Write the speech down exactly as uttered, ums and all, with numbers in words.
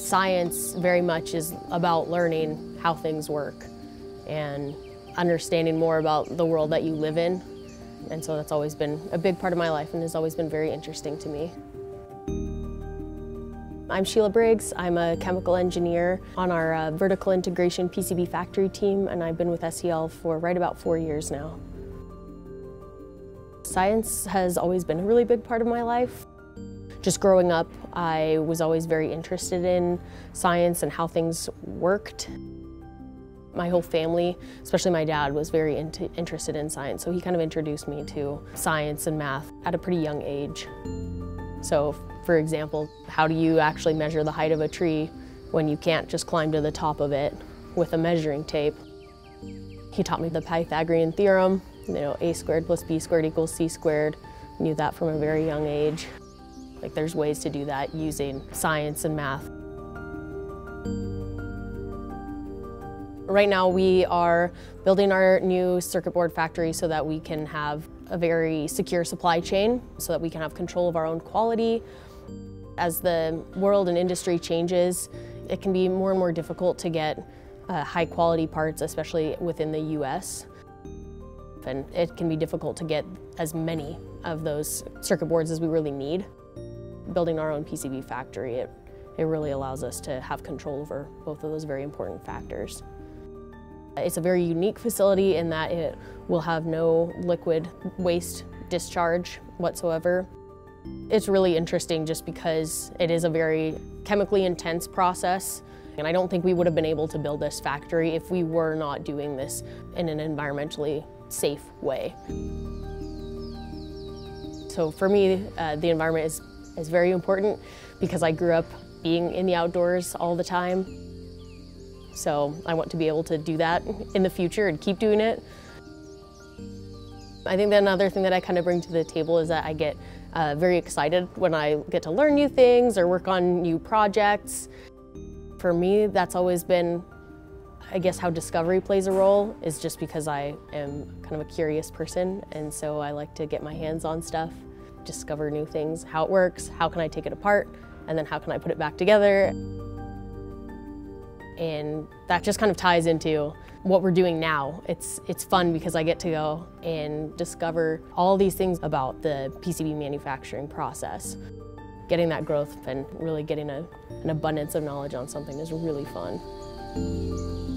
Science very much is about learning how things work and understanding more about the world that you live in. And so that's always been a big part of my life and has always been very interesting to me. I'm Sheila Briggs. I'm a chemical engineer on our uh, vertical integration P C B Factory team, and I've been with S E L for right about four years now. Science has always been a really big part of my life. Just growing up, I was always very interested in science and how things worked. My whole family, especially my dad, was very into, interested in science, so he kind of introduced me to science and math at a pretty young age. So, for example, how do you actually measure the height of a tree when you can't just climb to the top of it with a measuring tape? He taught me the Pythagorean theorem, you know, a squared plus b squared equals c squared. I knew that from a very young age. Like, there's ways to do that using science and math. Right now we are building our new circuit board factory so that we can have a very secure supply chain, so that we can have control of our own quality. As the world and industry changes, it can be more and more difficult to get uh, high quality parts, especially within the U S. And it can be difficult to get as many of those circuit boards as we really need. Building our own P C B factory, it, it really allows us to have control over both of those very important factors. It's a very unique facility in that it will have no liquid waste discharge whatsoever. It's really interesting just because it is a very chemically intense process, and I don't think we would have been able to build this factory if we were not doing this in an environmentally safe way. So for me, uh, the environment is, is very important because I grew up being in the outdoors all the time. So I want to be able to do that in the future and keep doing it. I think that another thing that I kind of bring to the table is that I get uh, very excited when I get to learn new things or work on new projects. For me, that's always been, I guess, how discovery plays a role, is just because I am kind of a curious person, and so I like to get my hands on stuff, discover new things, how it works, how can I take it apart, and then how can I put it back together. And that just kind of ties into what we're doing now. It's, it's fun because I get to go and discover all these things about the P C B manufacturing process. Getting that growth and really getting a, an abundance of knowledge on something is really fun.